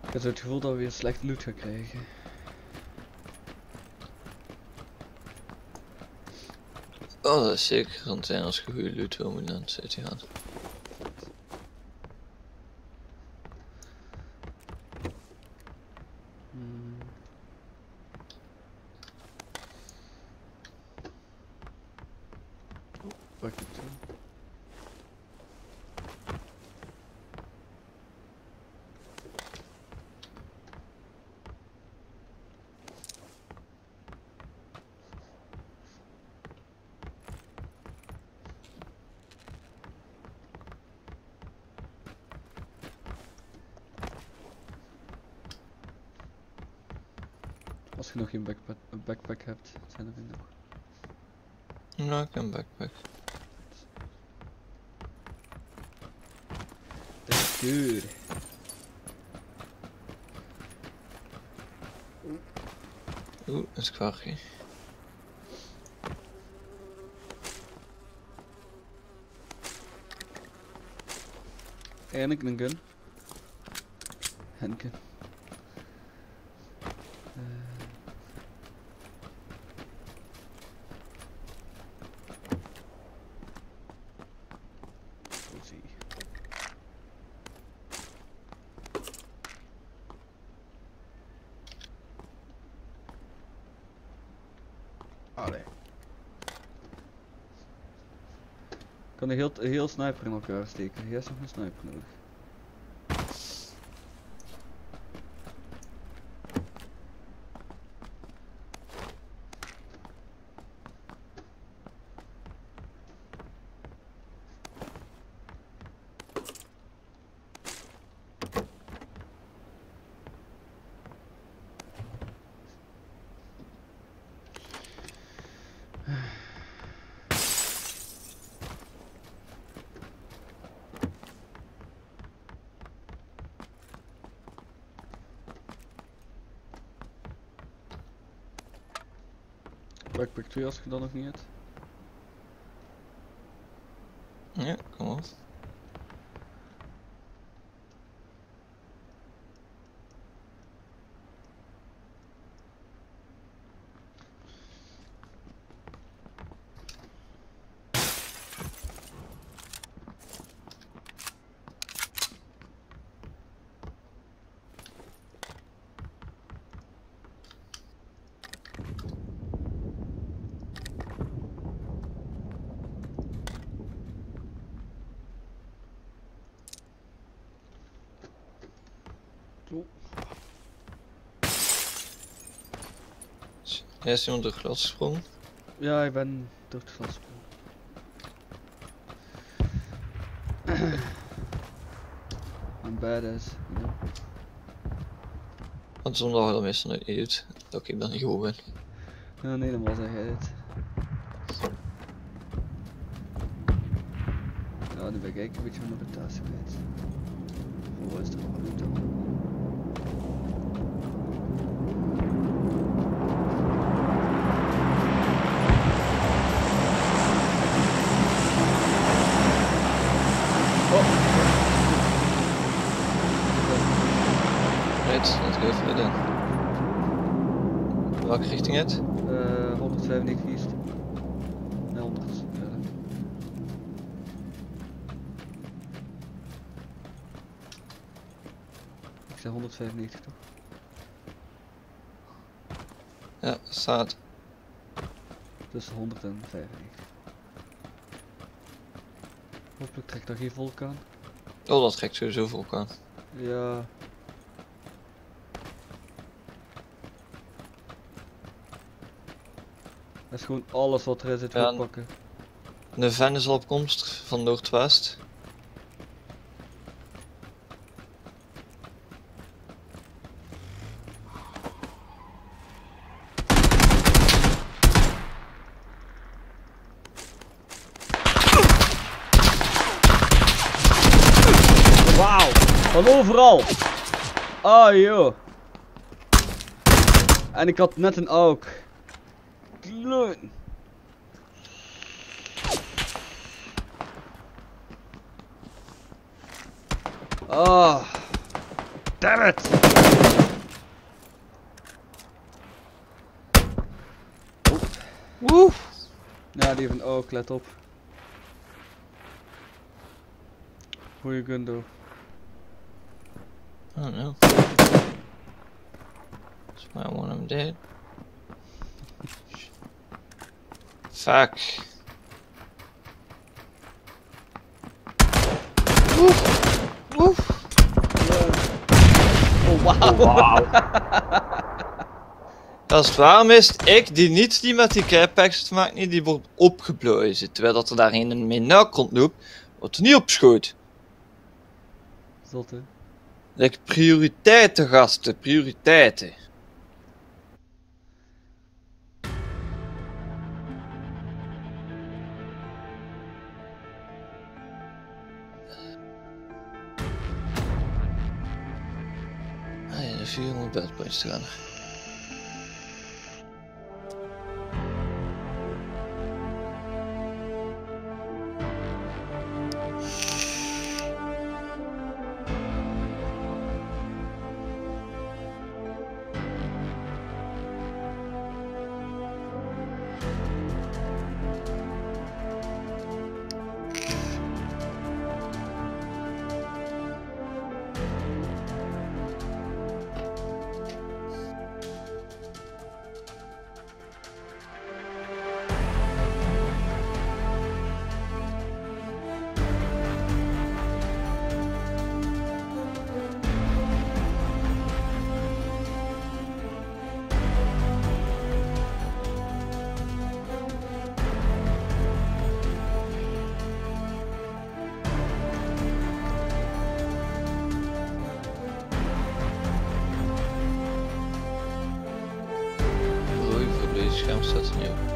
Ik heb zo het gevoel dat we weer slecht loot gaan krijgen. Oh, dat is zeker kan zijn als je goede loot wil moeten aan het zitten gaan. Pak het zo. Als je nog geen backpack hebt, zijn er nog. Nou, ik heb een backpack. Dat is goed. Oeh, een squarkie. Eindelijk een gun. Henke. Zie. Allee. Ik kan een heel sniper in elkaar steken. Hier is nog een sniper nodig. Backpack 2 als je dat nog niet hebt. Ja, kom op. Oh. Jij is iemand door het glas gesprongen? Ja, ik ben door het glas gesprongen. Een badass, you know. Want zonder dat je dat meestal niet doet, dat ik dan niet goed ben. Ja, nee, dan was hij het. Ja, nu ben ik een beetje van de reputatie kwijt. Hoe is het wel goed dan? Right, let's go for it then. Welke richting uit? 195 east. Nee, 100. Ja. Ik zei 195 toch? Ja, staat. Dus 195. Hopelijk trekt daar geen vulkaan. Oh, dat trekt sowieso vulkaan. Ja. Dat is gewoon alles wat er is, het Ja, pakken. De van is al op komst van Noordwest. Wauw, van overal. Ah joh. En ik had net een AUK. Kleun. Ah. Damn it! Woe! Ja, die van ook, let op. Hoe je kunt doen. I don't know. That's why I want him dead. Fuck. Woef! Woef! Oh, wauw. Wow. Als het warm is, ik die niet die met die krijpacks te maken, die wordt opgeblazen. Terwijl dat er daar een mee na komt loopt, wordt er niet opgeschoten. Zotte. Like prioriteiten, gasten, prioriteiten. Ah ja, de 400 bedpoints te gaan. Scherm staat er niet op.